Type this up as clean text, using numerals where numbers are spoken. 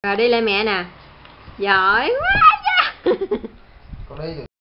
Rồi đi lại mẹ nè. Giỏi quá. Con đi